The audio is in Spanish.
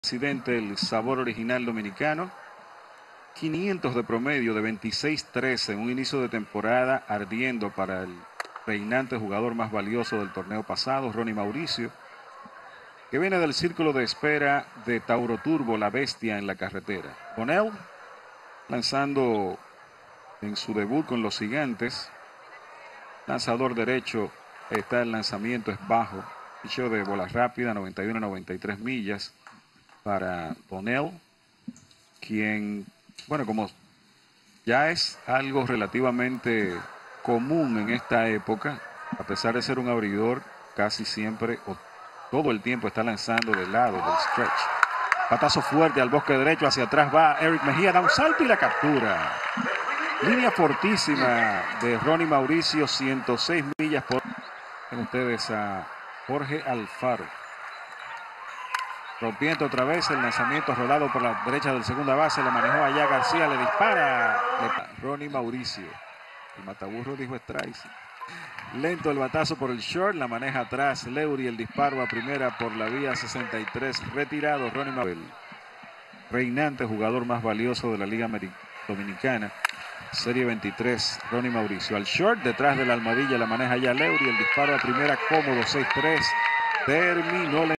Presidente, el sabor original dominicano. 500 de promedio de 26-13 en un inicio de temporada ardiendo para el reinante jugador más valioso del torneo pasado, Ronnie Mauricio, que viene del círculo de espera de Tauro Turbo, la bestia en la carretera. Bonnell lanzando en su debut con los Gigantes. Lanzador derecho, está el lanzamiento, es bajo. Picheo de bola rápida, 91-93 millas para Bonnell, quien, bueno, como ya es algo relativamente común en esta época, a pesar de ser un abridor, casi siempre o todo el tiempo está lanzando del lado del stretch. Patazo fuerte al bosque derecho, hacia atrás va Eric Mejía, da un salto y la captura. Línea fortísima de Ronnie Mauricio, 106 millas por... Ven ustedes a Jorge Alfaro. Rompiendo otra vez el lanzamiento rodado por la derecha del segunda base, le manejó allá García, le dispara Ronnie Mauricio. El mataburro dijo strike. Lento el batazo por el short, la maneja atrás Leury, el disparo a primera por la vía 63, retirado Ronnie Mauricio. Reinante jugador más valioso de la Liga Dominicana. Serie 23, Ronnie Mauricio. Al short, detrás de la almohadilla, la maneja ya Leury, el disparo a primera cómodo, 6-3. Terminó la